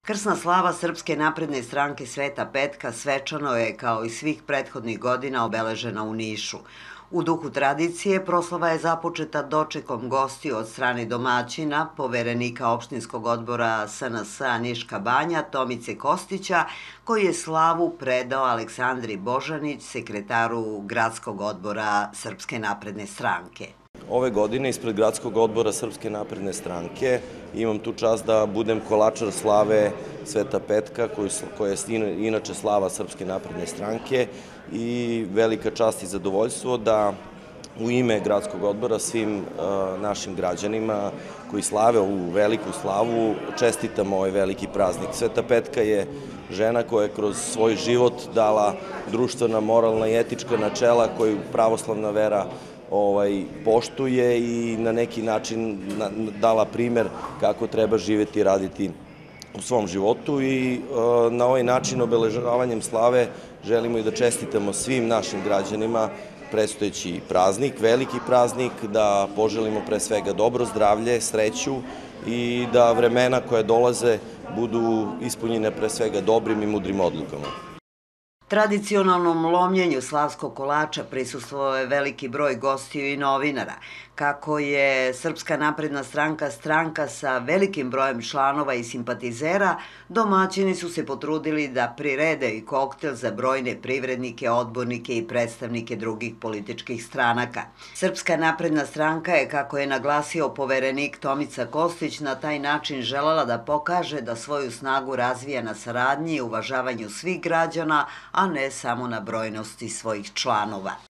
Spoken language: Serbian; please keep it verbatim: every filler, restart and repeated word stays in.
Krsna slava Srpske napredne stranke Sveta Petka svečano je, kao i svih prethodnih godina, obeležena u Nišu. U duhu tradicije, proslava je započeta dočekom gostiju od strane domaćina, poverenika opštinskog odbora S N S-a Niška Banja, Tomice Kostića, koji je slavu predao Aleksandri Božanić, sekretaru gradskog odbora Srpske napredne stranke. Ove godine ispred gradskog odbora Srpske napredne stranke imam tu čast da budem kolačar slave Sveta Petka, koja je inače slava Srpske napredne stranke, i velika čast i zadovoljstvo da u ime gradskog odbora svim našim građanima koji slave ovu veliku slavu čestitam ovaj veliki praznik. Sveta Petka je žena koja je kroz svoj život dala društvena, moralna i etička načela koju pravoslavna vera poštuje i na neki način dala primer kako treba živeti i raditi u svom životu, i na ovaj način, obeležavanjem slave, želimo i da čestitamo svim našim građanima predstojeći praznik, veliki praznik, da poželimo pre svega dobro zdravlje, sreću i da vremena koje dolaze budu ispunjene pre svega dobrim i mudrim odlukama. Tradicionalnom lomljenju slavskog kolača prisustvovao je veliki broj gostiju i novinara. Kako je Srpska napredna stranka stranka sa velikim brojem članova i simpatizera, domaćini su se potrudili da prirede i koktel za brojne privrednike, odbornike i predstavnike drugih političkih stranaka. Srpska napredna stranka je, kako je naglasio poverenik Tomica Kostić, na taj način želela da pokaže da svoju snagu razvija na saradnji i uvažavanju svih građana, a ne samo na brojnosti svojih članova.